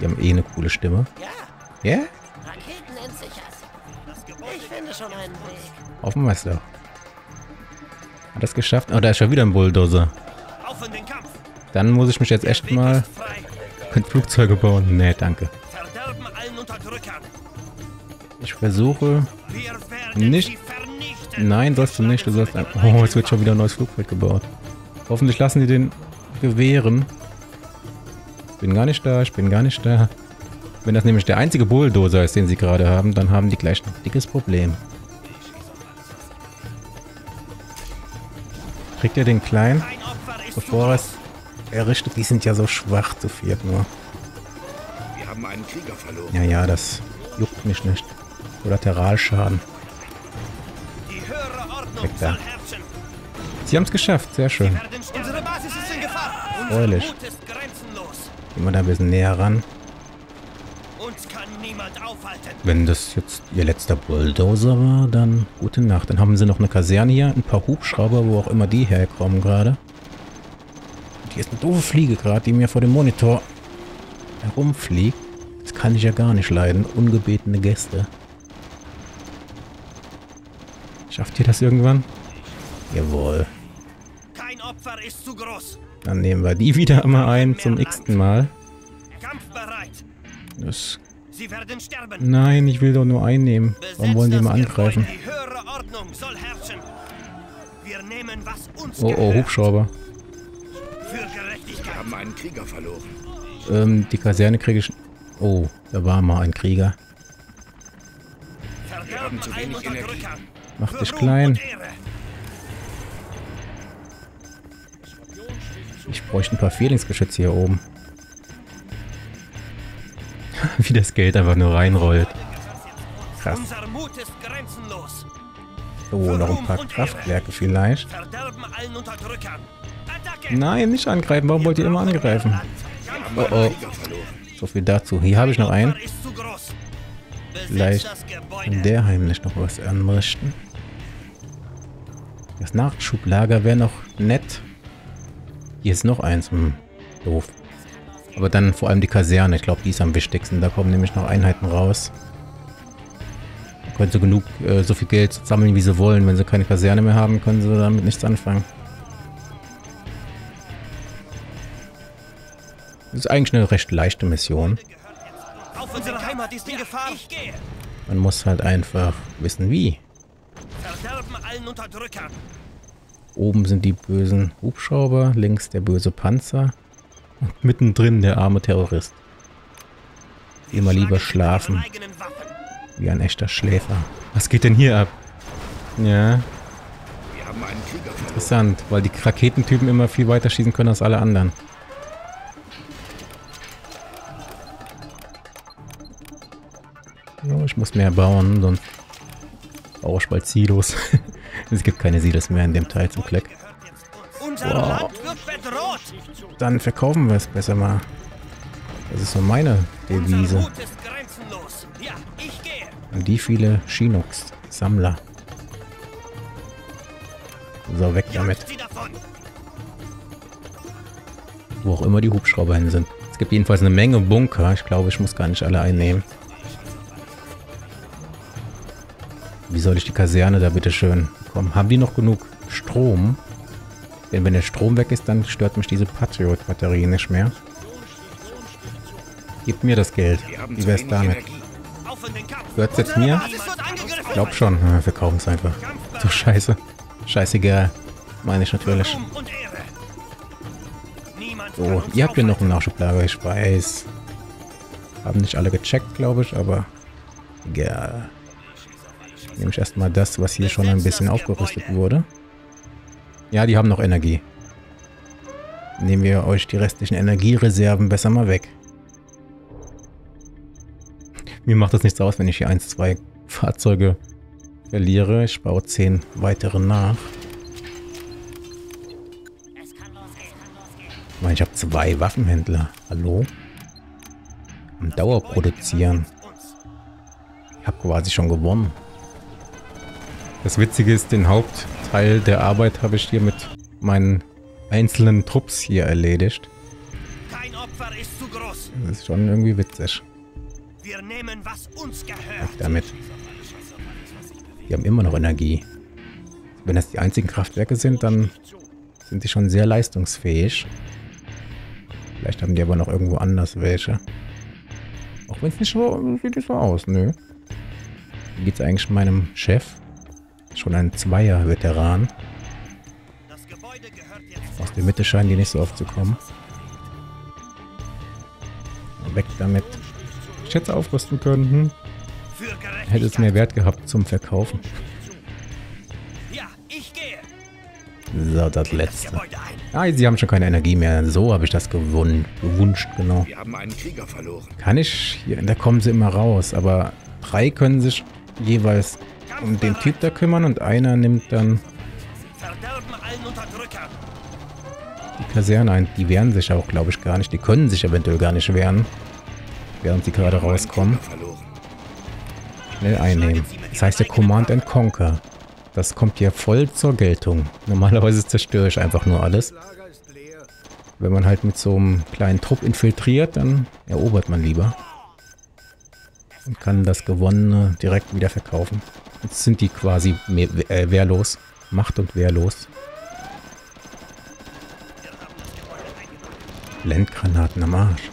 Die haben eh eine coole Stimme. Ja, Ja? Raketen entsichert. Ich finde schon einen Weg. Auf dem Meister. Hat das geschafft? Oh, da ist schon wieder ein Bulldozer. Auf in den Kampf. Dann muss ich mich jetzt echt mal mit Flugzeuge bauen. Nee, danke. Verderben allen Unterdrückern. Ich versuche... Wir werden Nicht. sie vernichten. Nein, sollst du nicht. Du sollst... Oh, es wird schon wieder ein neues Flugfeld gebaut. Hoffentlich lassen die den gewähren. Ich bin gar nicht da, ich bin gar nicht da. Wenn das nämlich der einzige Bulldozer ist, den sie gerade haben, dann haben die gleich ein dickes Problem. Kriegt ihr den Kleinen, Kein Opfer ist bevor zu es errichtet? Die sind ja so schwach zu viert nur. Wir haben einen Krieger verloren. Ja, ja, das juckt mich nicht. Kollateralschaden. Die höhere Ordnung Weg da. soll herrschen. Sie haben es geschafft, sehr schön. Unsere Basis ist in Gefahr. Freulich. Unser Mut ist grenzenlos. Gehen wir da ein bisschen näher ran. Uns kann niemand aufhalten. Wenn das jetzt ihr letzter Bulldozer war, dann gute Nacht. Dann haben sie noch eine Kaserne hier, ein paar Hubschrauber, wo auch immer die herkommen gerade. Und hier ist eine doofe Fliege gerade, die mir vor dem Monitor herumfliegt. Das kann ich ja gar nicht leiden. Ungebetene Gäste. Schafft ihr das irgendwann? Jawohl. Kein Opfer ist zu groß. Dann nehmen wir die wieder mal ein zum x-ten Mal. Kampfbereit. Das... Sie werden sterben. Nein, ich will doch nur einnehmen. Warum wollen die Besetzt mal das Gebäude. angreifen? Die höhere Ordnung soll herrschen. Wir nehmen, was uns Oh, oh, gehört. Hubschrauber. Für Gerechtigkeit. Wir haben einen Krieger verloren. Die Kaserne kriege ich... Oh, da war mal ein Krieger. Verderben zu allen wenig Energie. Unterdrückern. Mach Für dich Ruhm klein. und Ehre. Ich bräuchte ein paar Fehlungsgeschütze hier oben. Wie das Geld einfach nur reinrollt. Krass. Unser Mut ist grenzenlos. So, noch ein paar Kraftwerke vielleicht. Verderben allen Unterdrückern. Attacke. Nein, nicht angreifen. Warum wollt ihr immer angreifen? Oh, oh. Krieger verloren. So viel dazu. Hier habe ich noch einen. Opfer ist zu groß. Besetzt Vielleicht das kann Gebäude. der heimlich noch was anrichten. Das Nachschublager wäre noch nett. Hier ist noch eins. Doof. Aber dann vor allem die Kaserne. Ich glaube, die ist am wichtigsten. Da kommen nämlich noch Einheiten raus. Da können sie genug, so viel Geld sammeln, wie sie wollen. Wenn sie keine Kaserne mehr haben, können sie damit nichts anfangen. Das ist eigentlich eine recht leichte Mission. Auf unsere Heimat ist in Gefahr. Ich gehe. Man muss halt einfach wissen, wie. Verderben allen Unterdrückern. Oben sind die bösen Hubschrauber, links der böse Panzer und mittendrin der arme Terrorist. Immer lieber schlafen, Eigenen Waffen. wie ein echter Schläfer. Was geht denn hier ab? Ja, Wir haben einen Krieger verloren. interessant, weil die Raketentypen immer viel weiter schießen können als alle anderen. Ja, ich muss mehr bauen, sonst brauche ich bald Silos. Es gibt keine Silos mehr in dem Teil zum Glück. Unser Wow. Land wird bedroht. Dann verkaufen wir es besser mal. Das ist so meine Unser Devise. Mut ist grenzenlos. Ja, ich gehe. Und die viele Chinox-Sammler. So, weg damit. Jagt sie davon. Wo auch immer die Hubschrauber hin sind. Es gibt jedenfalls eine Menge Bunker. Ich glaube, ich muss gar nicht alle einnehmen. Wie soll ich die Kaserne da bitte schön bekommen? Haben die noch genug Strom? Denn wenn der Strom weg ist, dann stört mich diese Patriot-Batterie nicht mehr. Gib mir das Geld. Wir haben Wie zu wär's wenig damit? Energie. Auf in den Kampf. Gehört's jetzt mir? Basis wird angegriffen. Ich glaub schon. Wir kaufen es einfach. So scheiße. Scheißegal. Meine ich natürlich. Ruhm und Ehre. Niemand So, kann uns ihr habt hier noch ein aufhalten. Nachschublager, ich weiß. Haben nicht alle gecheckt, glaube ich, aber egal. Nehme ich erstmal das, was hier schon ein bisschen aufgerüstet wurde. Ja, die haben noch Energie. Nehmen wir euch die restlichen Energiereserven besser mal weg. Mir macht das nichts aus, wenn ich hier 1, 2 Fahrzeuge verliere. Ich baue 10 weitere nach. Ich meine, ich habe 2 Waffenhändler. Hallo? Am Dauer produzieren. Ich habe quasi schon gewonnen. Das Witzige ist, den Hauptteil der Arbeit habe ich hier mit meinen einzelnen Trupps hier erledigt. Kein Opfer ist zu groß. Das ist schon irgendwie witzig. Wir nehmen, was uns gehört. Damit. Die haben immer noch Energie. Wenn das die einzigen Kraftwerke sind, dann sind sie schon sehr leistungsfähig. Vielleicht haben die aber noch irgendwo anders welche. Auch wenn es nicht so sieht es so aus, nö. Wie geht's eigentlich meinem Chef? Schon ein Zweier-Veteran. Das Gebäude gehört jetzt. Aus der Mitte scheinen die nicht so oft zu kommen. Weg damit. Ich hätte es aufrüsten können. Für Gerechtigkeit. Hätte es mehr Wert gehabt zum Verkaufen. Ja, ich gehe. So, das Das letzte. Gebäude ein. Ah, sie haben schon keine Energie mehr. So habe ich das gewünscht, genau. Wir haben einen Krieger verloren. Kann ich hier, da kommen sie immer raus, aber 3 können sich jeweils um den Typ da kümmern und einer nimmt dann Verderben allen Unterdrückern. die Kaserne ein. Die wehren sich auch, glaube ich, gar nicht. Die können sich eventuell gar nicht wehren, während sie gerade rauskommen. Krieger verloren. Schnell einnehmen. Das heißt ja Command and Conquer. Das kommt hier voll zur Geltung. Normalerweise zerstöre ich einfach nur alles. Wenn man halt mit so einem kleinen Trupp infiltriert, dann erobert man lieber. Und kann das Gewonnene direkt wieder verkaufen. Jetzt sind die quasi wehrlos. Macht und wehrlos. Blendgranaten am Arsch.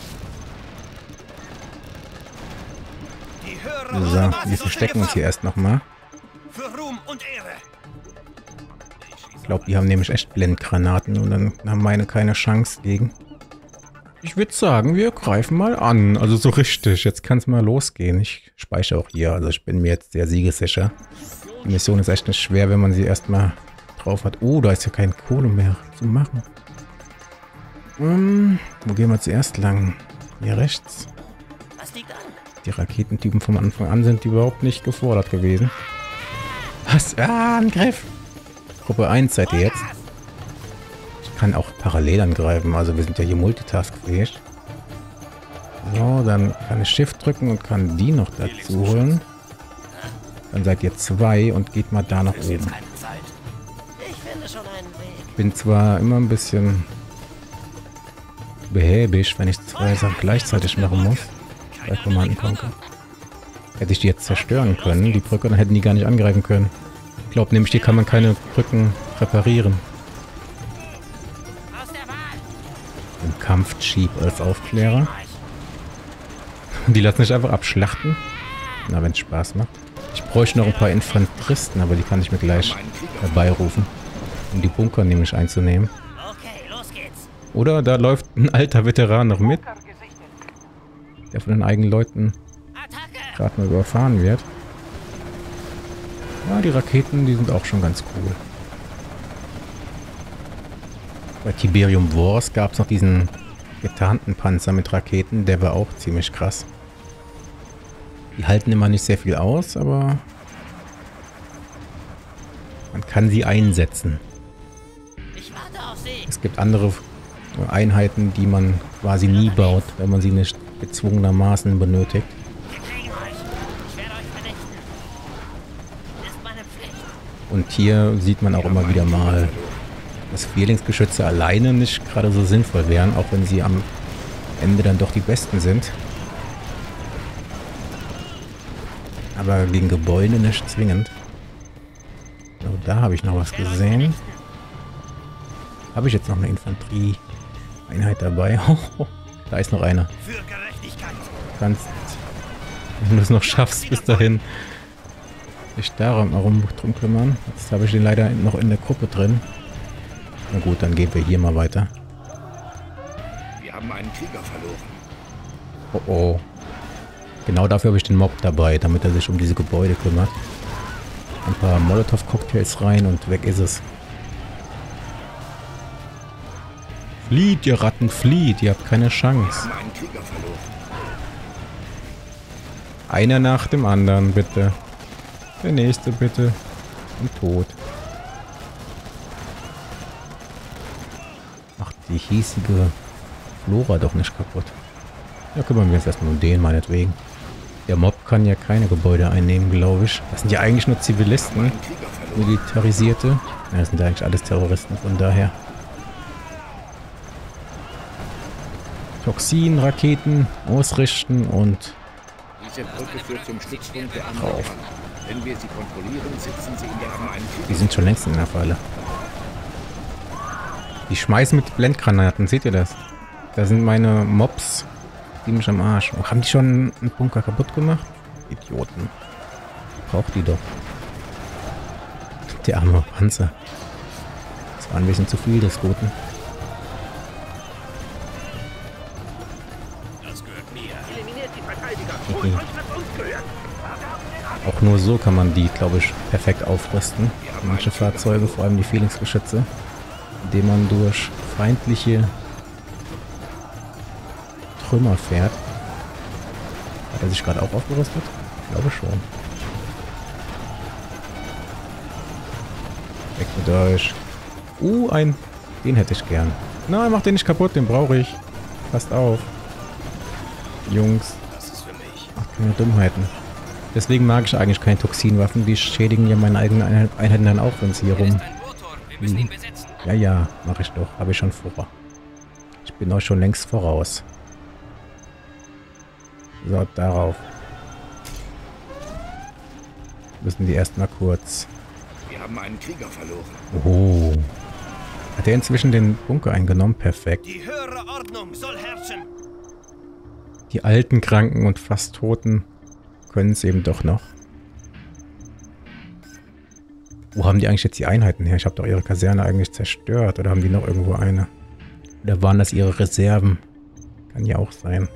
Die höhere So, Basis wir unter verstecken uns Gefahr. hier erst nochmal. Für Ruhm und Ehre. Ich glaube, die haben nämlich echt Blendgranaten und dann haben meine keine Chance gegen. Ich würde sagen, wir greifen mal an. Also so richtig. Jetzt kann es mal losgehen. Ich speichere auch hier. Also ich bin mir jetzt sehr siegessicher. Die Mission ist echt nicht schwer, wenn man sie erstmal drauf hat. Oh, da ist ja kein Kohle mehr zu machen. Wo gehen wir zuerst lang? Hier rechts. Was liegt an? Die Raketentypen vom Anfang an sind überhaupt nicht gefordert gewesen. Was? Ah, Angriff! Gruppe 1 seid ihr jetzt. Ich kann auch parallel angreifen, also wir sind ja hier multitaskfähig. So, dann kann ich Shift drücken und kann die noch dazu holen. Dann seid ihr 2 und geht mal da nach oben. Keine Zeit. Ich finde schon einen Weg. Bin zwar immer ein bisschen behäbig, wenn ich 2 Sachen gleichzeitig machen muss. Bei Command & Conquer. Hätte ich die jetzt zerstören können, die Brücke, dann hätten die gar nicht angreifen können. Ich glaube nämlich, hier kann man keine Brücken reparieren. Aus der Wahl. Im Kampfjeep als Aufklärer. Die lassen sich einfach abschlachten. Na, wenn es Spaß macht. Ich bräuchte noch ein paar Infanteristen, aber die kann ich mir gleich herbeirufen. Um die Bunker nämlich einzunehmen. Okay, los geht's. Oder da läuft ein alter Veteran noch mit. Der von den eigenen Leuten Attacke. gerade mal überfahren wird. Ja, die Raketen, die sind auch schon ganz cool. Bei Tiberium Wars gab es noch diesen getarnten Panzer mit Raketen, der war auch ziemlich krass. Die halten immer nicht sehr viel aus, aber man kann sie einsetzen. Ich warte auf Sie. Es gibt andere Einheiten, die man quasi nie baut, wenn man sie nicht gezwungenermaßen benötigt. Wir kriegen euch. Ich werde euch vernichten. Ist meine Pflicht. Und hier sieht man auch immer wieder mal, dass Vierlingsgeschütze alleine nicht gerade so sinnvoll wären, auch wenn sie am Ende dann doch die besten sind. Aber gegen Gebäude nicht zwingend. So, da habe ich noch was gesehen. Habe ich jetzt noch eine Infanterieeinheit dabei? Da ist noch einer. Für Gerechtigkeit. Du kannst, wenn du es noch schaffst, bis dahin dich darum drum kümmern. Jetzt habe ich den leider noch in der Gruppe drin. Na gut, dann gehen wir hier mal weiter. Wir haben einen Krieger verloren. Oh oh. Genau dafür habe ich den Mob dabei, damit er sich um diese Gebäude kümmert. Ein paar Molotow-Cocktails rein und weg ist es. Flieht, ihr Ratten, flieht. Ihr habt keine Chance. Wir haben einen Krieger verloren. Einer nach dem anderen, bitte. Der nächste, bitte. Und tot. Macht die hiesige Flora doch nicht kaputt. Ja, kümmern wir uns erstmal um den, meinetwegen. Der Mob kann ja keine Gebäude einnehmen, glaube ich. Das sind ja eigentlich nur Zivilisten. Einen Krieger verloren. Militarisierte. Ja, das sind ja eigentlich alles Terroristen, von daher. Toxinraketen ausrichten und Diese Brücke führt zum Stützpunkt der Amerikaner. Wenn wir sie kontrollieren, sitzen sie in der Arme einen die sind schon längst in der Falle. Die schmeißen mit Blendgranaten, seht ihr das? Da sind meine Mobs ziemlich am Arsch. Oh, haben die schon einen Bunker kaputt gemacht? Idioten. Braucht die doch. Der arme Panzer. Das war ein bisschen zu viel des Guten. Eliminiert die Verteidiger. Holt euch, was uns gehört. Auch nur so kann man die, glaube ich, perfekt aufrüsten. Manche Fahrzeuge, vor allem die Phoenix-Geschütze, indem man durch feindliche Trümmer fährt. Hat er sich gerade auch aufgerüstet? Ich glaube schon. Weg mit euch. Den hätte ich gern. Nein, mach den nicht kaputt, den brauche ich. Passt auf. Jungs. Macht keine Dummheiten. Deswegen mag ich eigentlich keine Toxinwaffen. Die schädigen ja meine eigenen Einheiten dann auch, wenn sie hier rum... Ja, mache ich doch. Habe ich schon vor. Ich bin euch schon längst voraus. So, darauf. Müssen die erstmal kurz... Wir haben einen Krieger verloren. Oh. Hat er inzwischen den Bunker eingenommen? Perfekt. Die höhere Ordnung soll herrschen. Die alten, Kranken und fast Toten können es eben doch noch. Wo haben die eigentlich jetzt die Einheiten her? Ich habe doch ihre Kaserne eigentlich zerstört. Oder haben die noch irgendwo eine? Oder waren das ihre Reserven? Kann ja auch sein.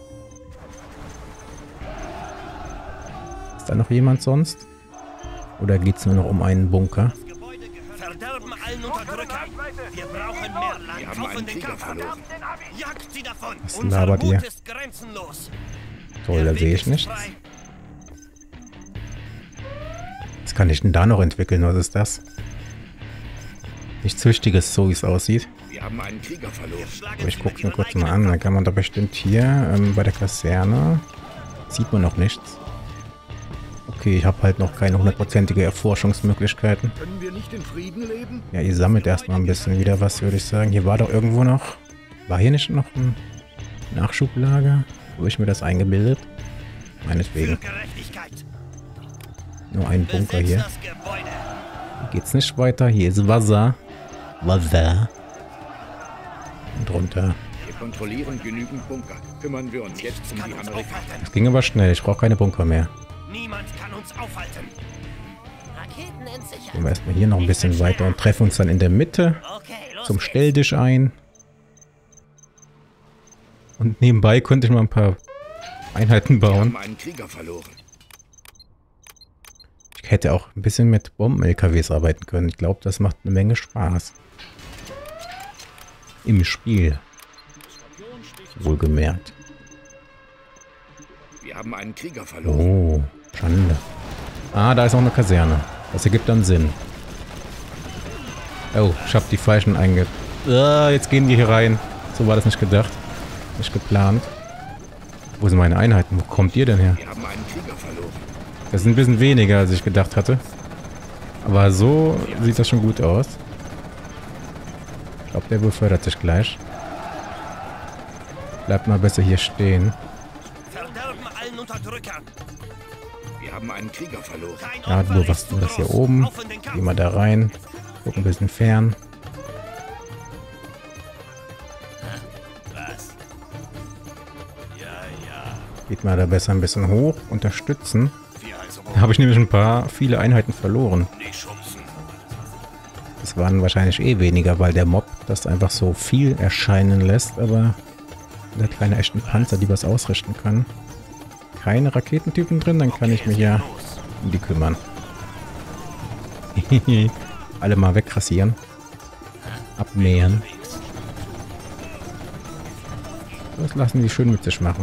Ist da noch jemand sonst? Oder geht es nur noch um einen Bunker? Verderben allen Unterdrückern. Wir brauchen mehr Land. Wir haben einen Krieger verloren. Jagt sie davon. Was labert ihr? Ist grenzenlos. Toll, da sehe ich nichts. Was kann ich denn da noch entwickeln? Was ist das? Nichts Wichtiges, so wie es aussieht. Wir haben einen Krieger verloren. Aber ich gucke es mir kurz mal an. Da kann man doch bestimmt hier bei der Kaserne... Sieht man noch nichts. Okay, ich habe halt noch keine hundertprozentige Erforschungsmöglichkeiten. Können wir nicht in Frieden leben? Ja, ihr sammelt erstmal ein bisschen wieder was, würde ich sagen. Hier war doch irgendwo noch... War hier nicht noch ein Nachschublager? Habe ich mir das eingebildet? Meinetwegen. Nur ein Bunker hier. Hier geht's nicht weiter. Hier ist Wasser. Wasser. Und runter. Wir kontrollieren genügend Bunker. Kümmern wir uns jetzt um die Amerikaner. Das ging aber schnell. Ich brauche keine Bunker mehr. Niemand kann uns aufhalten. Raketen entsichern. Gehen wir erstmal hier noch ein bisschen weiter und treffen uns dann in der Mitte Okay, los zum geht's. Stelltisch ein. Und nebenbei könnte ich mal ein paar Einheiten Wir bauen. haben einen Krieger verloren. Ich hätte auch ein bisschen mit Bomben-LKWs arbeiten können. Ich glaube, das macht eine Menge Spaß. Im Spiel. Wohlgemerkt. Wir haben einen Krieger verloren. Oh, Schande. Ah, da ist auch eine Kaserne. Das ergibt dann Sinn. Oh, ich habe die falschen jetzt gehen die hier rein. So war das nicht gedacht. Nicht geplant. Wo sind meine Einheiten? Wo kommt ihr denn her? Wir haben einen Krieger verloren. Das ist ein bisschen weniger, als ich gedacht hatte. Aber so sieht das schon gut aus. Ich glaube, der befördert sich gleich. Bleibt mal besser hier stehen. Verderben allen Unterdrückern. Wir haben einen Krieger verloren. Kein Ja, Opfer wo ist was zu war das hier groß. oben? Auf in den Kampf. Gehen wir da rein. Gucken ein bisschen fern. Was? Ja. Geht mal da besser ein bisschen hoch. Unterstützen. Wir also Da habe ich nämlich viele Einheiten verloren. nicht schubsen. Das waren wahrscheinlich eh weniger, weil der Mob das einfach so viel erscheinen lässt, aber er hat keine echten Panzer, die was ausrichten kann. Keine Raketentypen drin, dann kann ich mich ja um die kümmern. Alle mal wegrasieren. Abmähen. Das lassen die schön mit sich machen.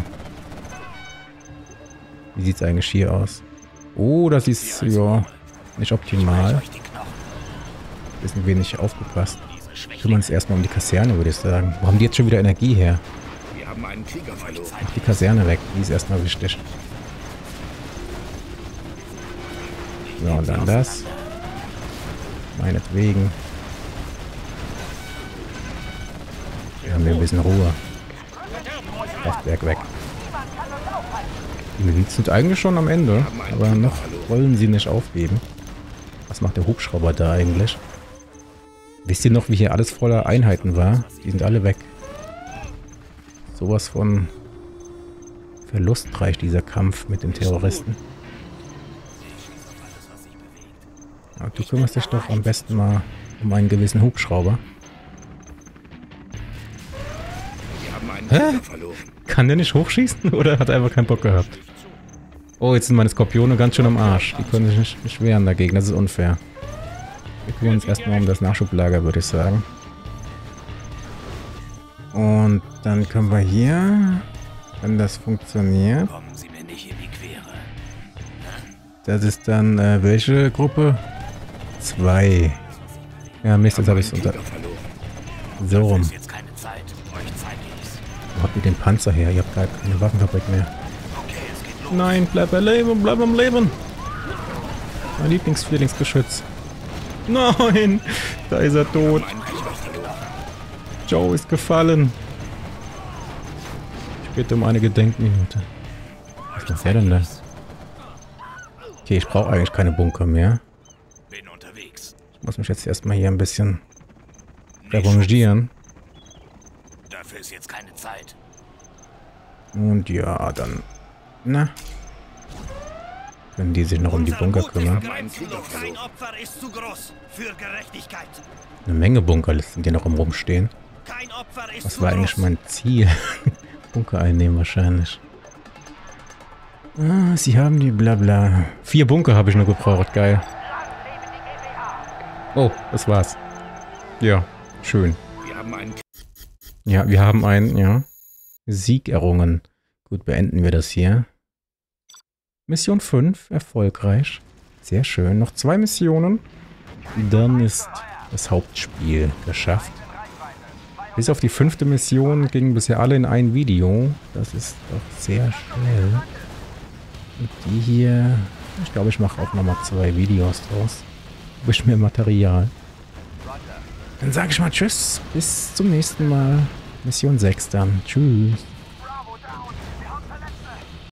Wie sieht es eigentlich hier aus? Oh, das ist ja nicht optimal. Bisschen wenig aufgepasst. Kümmern uns erstmal um die Kaserne, würde ich sagen. Wo haben die jetzt schon wieder Energie her? Wir haben einen Krieger verloren. Mach die Kaserne weg, die ist erstmal wichtig. So, und dann das. Meinetwegen. Wir haben hier ein bisschen Ruhe. Kraftwerk weg. Die Milizen sind eigentlich schon am Ende, aber noch wollen sie nicht aufgeben. Was macht der Hubschrauber da eigentlich? Wisst ihr noch, wie hier alles voller Einheiten war? Die sind alle weg. Sowas von verlustreich, dieser Kampf mit den Terroristen. Aber du kümmerst dich doch am besten mal um einen gewissen Hubschrauber. Hä? Kann der nicht hochschießen oder hat er einfach keinen Bock gehabt? Oh, jetzt sind meine Skorpione ganz schön am Arsch. Die können sich nicht wehren dagegen, das ist unfair. Wir kümmern uns erstmal um das Nachschublager, würde ich sagen. Und dann können wir hier, wenn das funktioniert. Das ist dann, welche Gruppe? 2. Ja, Mist, jetzt habe ich es unter... So rum. Wo habt ihr den Panzer her? Ihr habt gar keine Waffenfabrik mehr. Nein, bleib am Leben, bleib am Leben! Mein Lieblingsgeschütz. Nein! Da ist er tot. Joe ist gefallen. Ich bitte um eine Gedenkminute. Was macht der denn da? Okay, ich brauche eigentlich keine Bunker mehr. Ich muss mich jetzt erstmal hier ein bisschen revanchieren. Dafür ist jetzt keine Zeit. Und ja, dann... Na? Können die sich noch um die Bunker kümmern? Kein Opfer ist zu groß für Gerechtigkeit. Eine Menge Bunker sind hier noch rumstehen. Kein Opfer ist Was war eigentlich mein Ziel? Bunker einnehmen wahrscheinlich. Ah, sie haben die Blabla. 4 Bunker habe ich nur gebraucht, geil. Oh, das war's. Ja, schön. Ja, wir haben einen, ja. Sieg errungen. Gut, beenden wir das hier. Mission 5, erfolgreich. Sehr schön. Noch 2 Missionen. Dann ist das Hauptspiel geschafft. Bis auf die 5. Mission gingen bisher alle in ein Video. Das ist doch sehr schnell. Und die hier... Ich glaube, ich mache auch nochmal 2 Videos draus. Habe ich mir Material. Dann sage ich mal Tschüss. Bis zum nächsten Mal. Mission 6 dann. Tschüss.